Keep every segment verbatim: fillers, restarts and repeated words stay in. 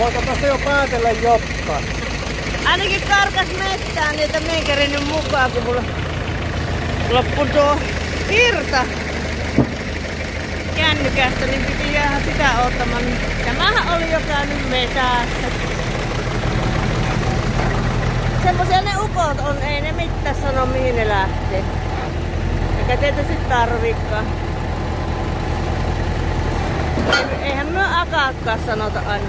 Voiko tosta jo päätellä jotka? Ainakin karkas mettään niitä me en kerinyt mukaan, kun mulla loppui tuo virta kännykästä, niin piti jäädä sitä ottamaan. Tämähän oli jo käynyt metässä. Semmosia ne ukot on, ei ne mitään sano mihin ne lähtee. Eikä tietysti tarvikaan. Eihän myö akaatkaan sanota aina.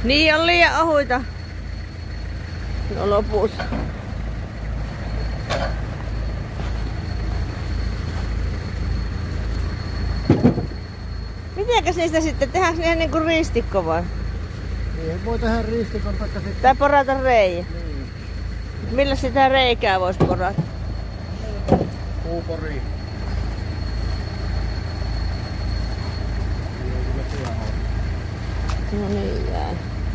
Niin on liian ohuita. No lopussa. Mitenkäs niistä sitten? Tehdäänkö niihin niinku ristikko vai? Niin, voi tehdä ristikon taikka sitten. Tai porata reijä. Niin. Millä sitä reikää vois porata? Puuporiin. No niin jäi.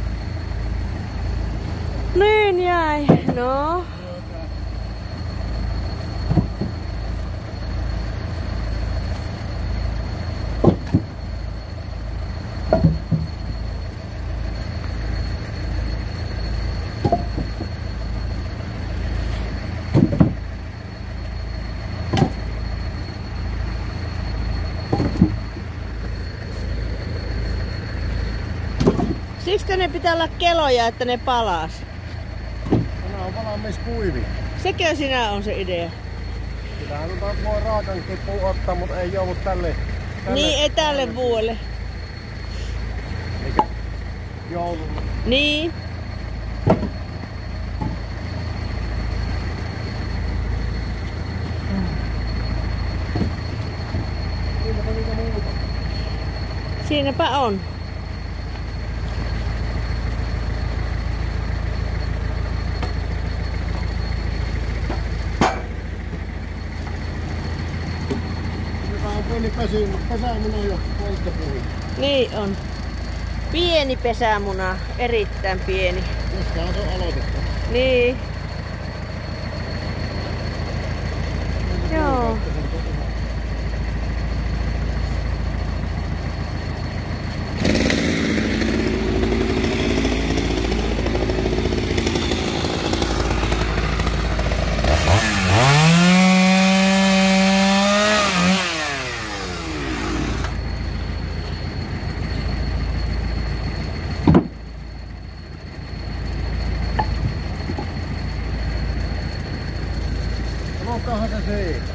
Niin jäi. No. Siksi ne pitää olla keloja, että ne palas. Nämä on valmis kuivi. Sekö sinä on se idea? Kyllähän tuota voi raakan kipuun ottaa, mutta ei joudu tälle. tälle Niin, ei tälle vuodelle. Eikä joudu. Niin. Siinäpä niitä muuta. Siinäpä on. Pieni pesämuna jo polttopuu. Niin on. Pieni pesämuna, erittäin pieni. Jostain se on aloitettu. Niin. Joo. Onkohan se siinä?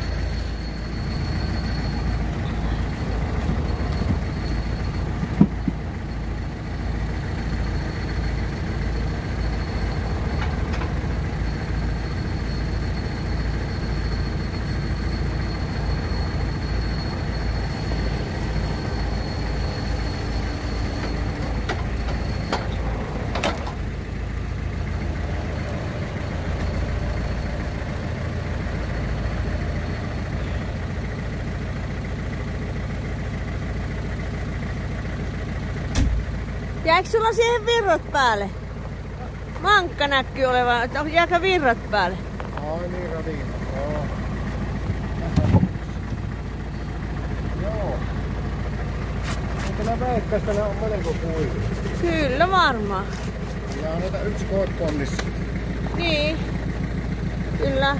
Jääkö sulla siihen virrat päälle? Mankka näkyy olevan, että jääkö virrat päälle? Ai niin, radina. Joo. Joo. Mutta veikkaista ne on melko kuivia. Kyllä varmaan. Ja on näitä yksi koipponnissa. Niin. Kyllä.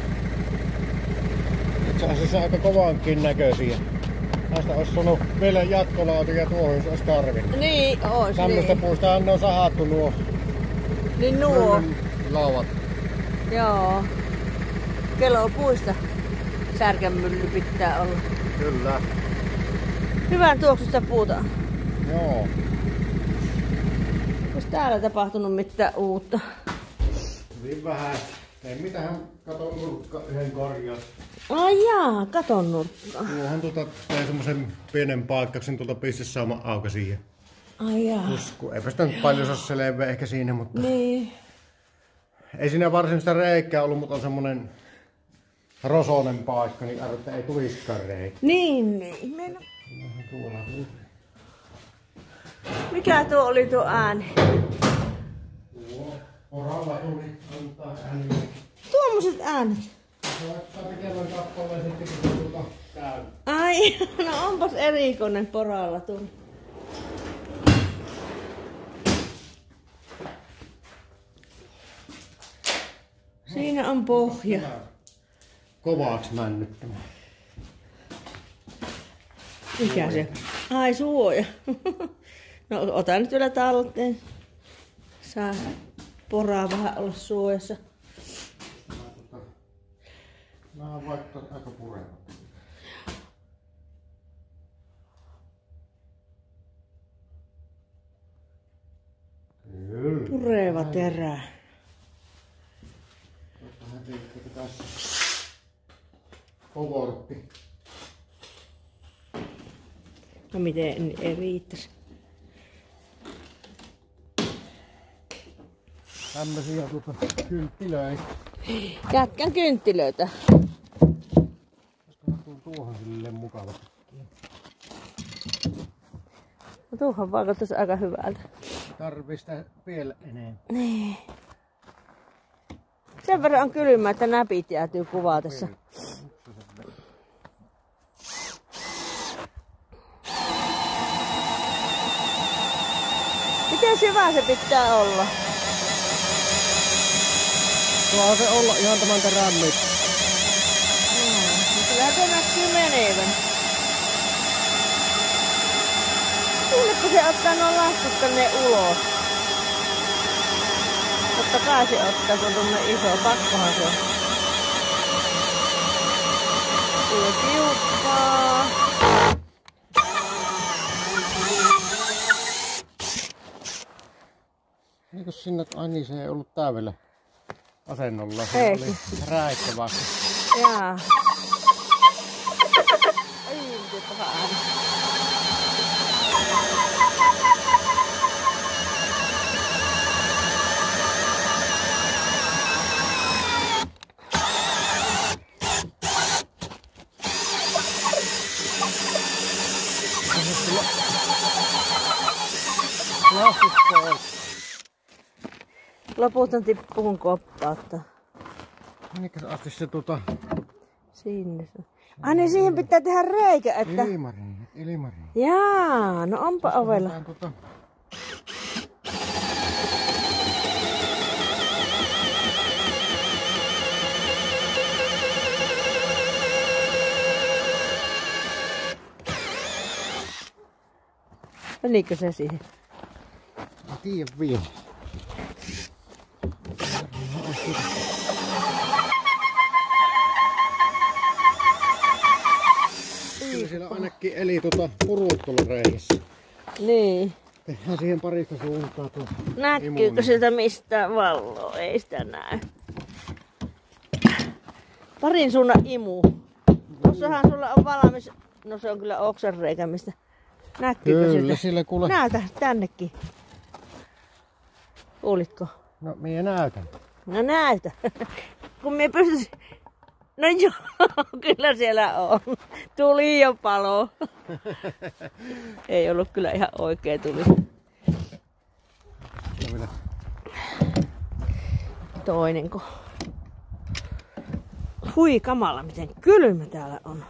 Itse asiassa aika kovankin näköisiä. Näistä olisi sanonut vielä jatkolautia tuohon, jos olisi tarvinnut. Niin, ois Tämmöistä niin. puistahan ne on sahattu nuo Niin nuo. lauat. Joo. Kelopuista särkänmylly pitää olla. Kyllä. Hyvän tuoksusta puuta. Joo. Onko täällä tapahtunut mitään uutta? Hyvin vähän. Ei mitään, katon nurkka yhden korjaus. Ai jaa, katon nurkkaa. Tuohon tuota, tein semmosen pienen paikkauksen tuolta pistesauman auka siihen. Ai jaa. Usku. Eipä sitä nyt paljon saa selveä ehkä siinä, mutta... Niin. Ei siinä varsinaista reikää ollut, mutta on semmonen rosonen paikka, niin arvo, että ei tuliskaan reikä. Niin, niin. Meina... Tuolla. Mikä tuo oli tuo ääni? Tuo. Poralla tuli antaa ääniä. Tuommoiset äänet. Se laittaa pikemmin kappaleen sitten, kun tuota käy. Ai, no onpas erikoinen poralla tuli. Siinä on pohja. Kovaksi männyttämä. Mikä se? Ai suoja. No ota nyt vielä talteen. Saa poraa vähän olla suojassa. Nämä on vaikka aika purevat. Pureva terä. Vähän teikkiä tässä. Povortti. No miten ei riittäisi. Tämmösiä tuota kynttilöitä. Jätkän kynttilöitä. Koska tuun tuohon silleen mukava. No tuohon vaikuttaisi aika hyvältä. Tarvii sitä vielä enemmän. Niin. Sen verran on kylmä, että näpit jäätyy kuvatessa. Miten syvä se pitää olla? Tuohan se olla ihan tämän terän mitta. No, kyllähän se näkyy menevän. Kuuletko se ottaa nuo laskut tänne ulos? Totta kai se ottaa, kun on tommonen iso. Pakkohan se on. Tulee tiukkaa. Eikö sinne, ai niin, se ei ollut täydellä asennolla. Se Ei. oli räikkä vasta. Jaa. Ai, miten paha ääni. Lastit pois. Lopulta tippuun koppautta. Minnekäs asti se tota... Sinne se. Ai niin, siihen pitää tehdä reikä, että... Ilmariin, ilmariin. Jaa, no onpa ovella. Tota... Menikö se siihen? En tiedä vielä. Kyllä siellä ainakin eli tuota purut tuolla reikissä. Niin. Tehdään siihen parista suuntaa tuo. Näkyykö siltä mistään valoa? Ei sitä näy. Parin suunnan imu. Tuossahan sulla on valmis. No se on kyllä oksanreikä, mistä. Näkyykö Kyllä, siltä? sille kuule. Näytä tännekin. Kuulitko? No, minä näytän. No näytä. Kun minä pystyisin... No joo, kyllä siellä on. Tuli jo palo. Ei ollut kyllä ihan oikea tuli. Toinenko? Hui kamala, miten kylmä täällä on.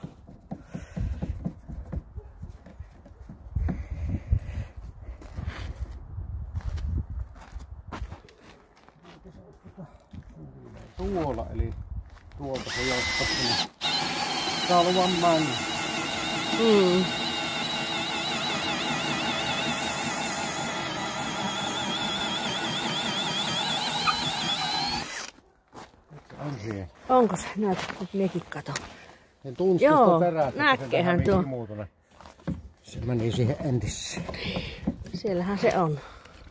Tuolla, eli tuolta se johtaa sinne Kalvan männy. Mm. On siihen. Onko se? Näytä, nyt minäkin katon. Sen tunsi Joo, tuosta perästä, näkeehän tuo. Se meni siihen entiseen. Siellähän se on.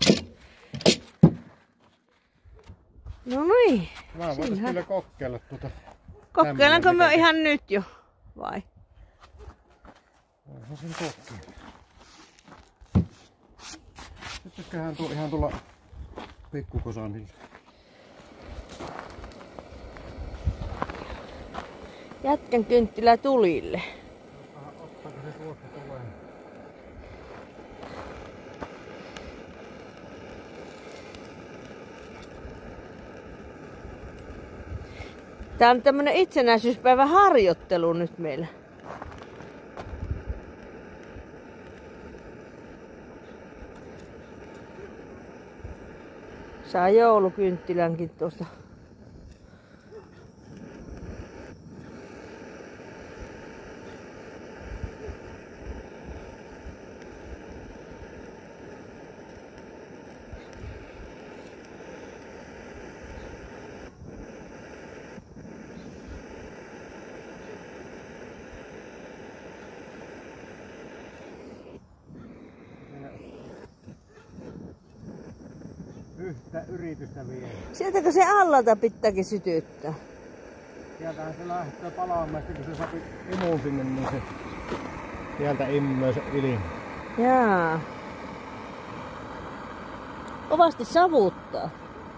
No niin. Mä voitais kyllä kokeilla tuota. Kokeilenko me ihan nyt jo? Vai? Voihan sen kokeilla. Sittenköhän tuo ihan tuolla pikkukosanilla. Jätkän kynttilä tulille. Ottaako se tuosta tulee? Tää on tämmönen itsenäisyyspäivän harjoittelu nyt meillä. Saa joulukynttilänkin tuosta. Yhteen sitä yritystä vielä. Sieltäkö se allalta pitääkin sytyttää? Sieltähän se lähtee palaamaan, kun se sapi imuun sinne, niin se sieltä immöö se ilma. Jaa. Kovasti savuttaa.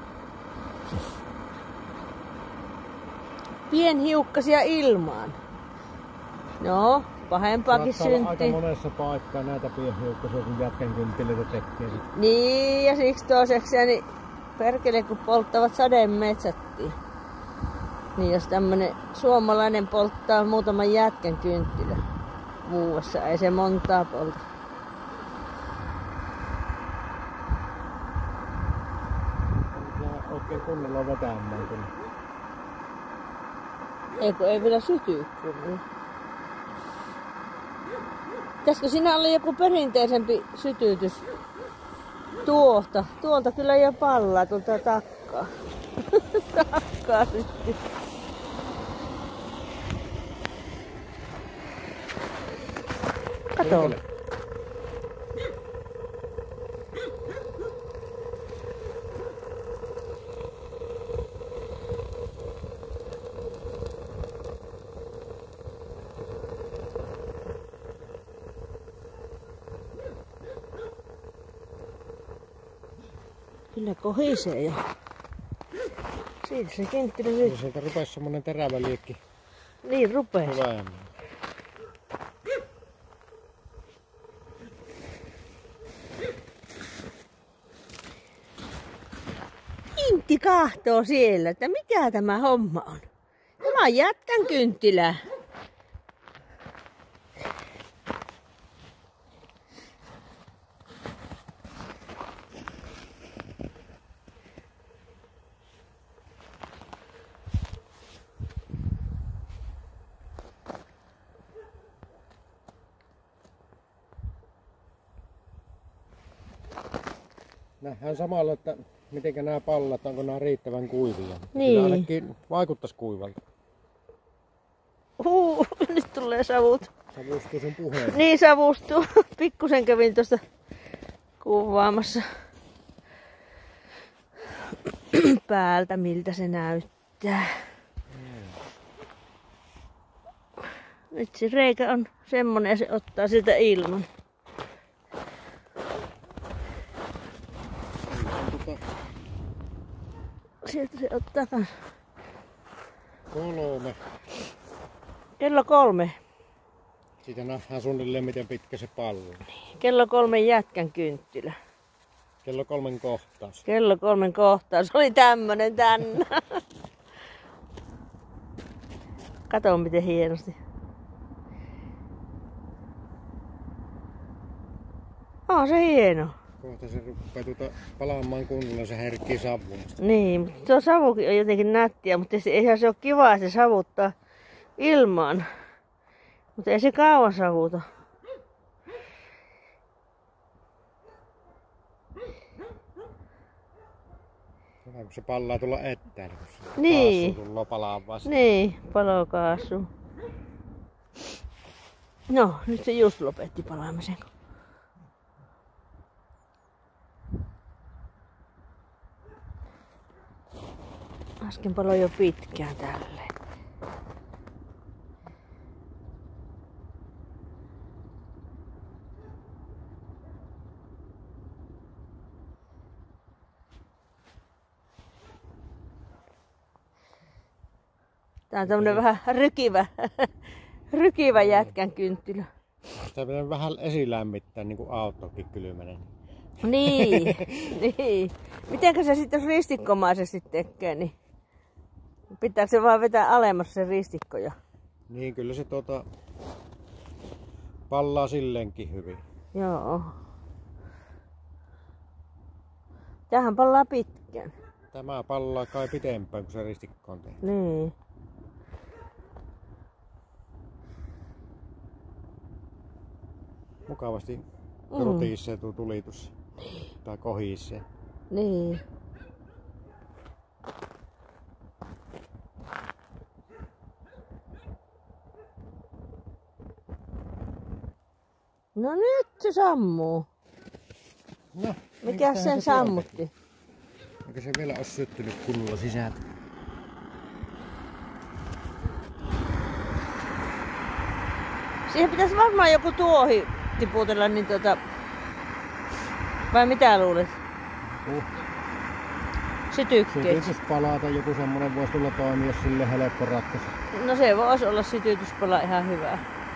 Pienhiukkasia ilmaan. No, pahempaakin synti. Aika monessa paikkaa näitä pienhiukkasia, kun jätkän kynttilöitä tekee. Niin, ja siksi toiseksi, niin perkele kun polttavat sademetsättiin. Niin jos tämmönen suomalainen polttaa muutaman jätkän kynttilö vuodessa, ei se montaa polta. Oikein kunnolla vetämään kun... Eikö ei vielä syty kunnolla? Pitäisikö siinä olla joku perinteisempi sytytys? Tuolta. Tuolta kyllä jo pallaa tuolta takkaa. Takkaa syttyy. Kato. Kyllä kohisee jo. Siitä se kynttilä nyt. Sieltä rupesi semmonen terävä liekki. Niin rupes. Hyvä. Intti kahtoo siellä, että mikä tämä homma on. Tämä on jätkän kynttilä. Nähdään samalla, että miten nämä pallat, onko nämä riittävän kuivia. Niin. Kyllä ainakin vaikuttaisi kuivalta. Huu, nyt tulee savut. Savustuu sun puheen. Niin savustuu. Pikkusen kävin tuosta kuvaamassa päältä, miltä se näyttää. Nyt se reikä on semmonen ja se ottaa sitä ilman. Sieltä se ottaa kans. Kolme. Kello kolme. Siitä nähdään suunnilleen miten pitkä se pallo on. Kello kolmen jätkän kynttilä. Kello kolmen kohtaus. Kello kolmen kohtaus. Oli tämmönen tänne. Kato miten hienosti. On se hieno. Kohta se rupeaa tuota palaamaan kunnolla, se herkkii savuista. Niin, mutta tuo savukin on jotenkin nättiä, mutta eihän se ole kivaa se savuttaa ilmaan. Mutta ei se kauan savuta. Hyvä, kun se pallaa tulla eteen, kun se Niin. kaasu tullaan palaa vasta. Niin, palokaasu. No, nyt se just lopetti palaamisen. Äsken paloi jo pitkään tälleen. Tää on tämmönen vähän rykivä, rykivä jätkän kynttilä. Sitä pitää vähän esilämmittää, niin kuin autokin kylmänä. Niin, niin. Mitenkä se sitten ristikkomaisesti tekee, niin pitääkö se vaan vetää alemmas se ristikkoja? Niin, kyllä se tuota pallaa silleenkin hyvin. Joo. Tämähän pallaa pitkään. Tämä pallaa kai pitempään kuin se ristikko on tehty. Niin. Mukavasti Mm. rotiissee tuo tulitus. Tai kohiissee. Niin. No nyt se sammuu. No, Mikäs sen sammutti? Eikä se vielä ole syttynyt kunnolla sisältä. Siihen pitäisi varmaan joku tuohi tiputella, niin tota... Vai mitä luulet? Uh. Sytykkeet. Sytytyspala tai joku semmonen voisi tulla toimia sille helppo ratkaisu. No se voisi olla sytytyspala ihan hyvä.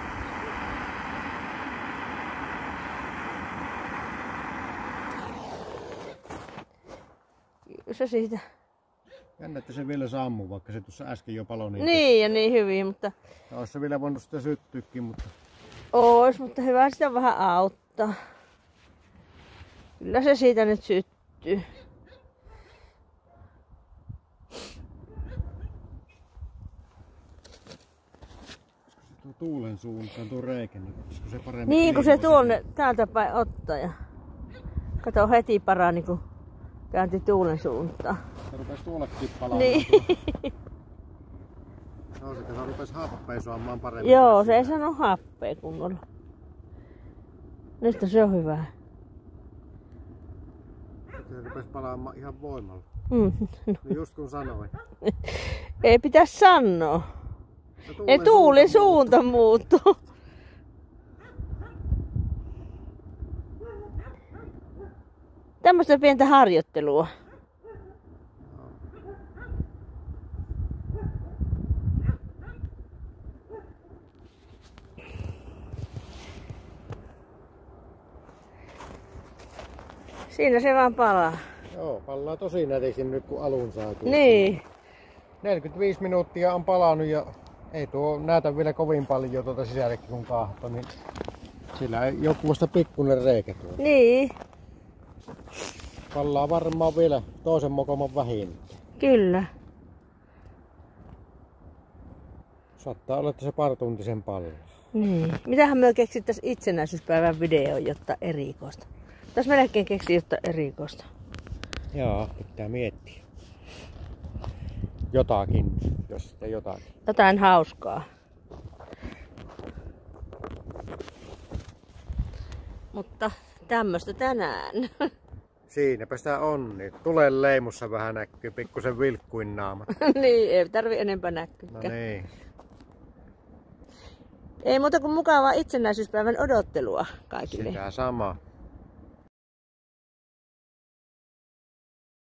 Se siitä. Jännä, että se vielä sammuu, vaikka se tuossa äsken jo paloi niin. Niin ja niin hyvin, mutta... Ja olisi se vielä voinut sitä syttyykin, mutta... Ois, mutta hyvä sitä vähän auttaa. Kyllä se siitä nyt syttyy. Tuo tuulen suuntaan tuo reikä, niin olisiko se paremmin? Niin, kun se tuonne täältä päin ottaa ja... Kato heti parani, kun käänti tuulen suuntaan. Se rupesi tuollekin palaamaan. Niin. No, se rupesi happea saamaan paremmin. Joo, se ei sano happea kunnolla. Nyt se on hyvä. Se rupesi palaamaan ihan voimalla. Mm. No. Niin just kun sanoin. Ei pitäisi sanoa. Ei tuulen suunta muuttuu. Tämmöistä pientä harjoittelua. Siinä se vaan palaa. Joo, palaa tosi nätisin nyt kun alun saa. Niin. neljäkymmentäviisi minuuttia on palannut ja ei tuo näytä vielä kovin paljon tuota sisällekin kun kahto, niin sillä ei joku vasta pikkuinen reikä tuo. Niin. Pallaa varmaan vielä toisen mokoman vähin. Kyllä. Saattaa olla, että se pari tuntisen pallaa. Niin. Mitähän me keksittäisiin itsenäisyyspäivän video, jotta erikoista? Tässä melkein keksi jotta erikoista. Joo, pitää miettiä. Jotakin, jos sitten jotakin. Jotain hauskaa. Mutta tämmöstä tänään. Siinäpä sitä on, niin tulen leimussa vähän näkyy pikkusen vilkkuin naamat. Niin, ei tarvi enempää näkyä. No niin. Ei muuta kuin mukavaa itsenäisyyspäivän odottelua kaikille. Sitä sama.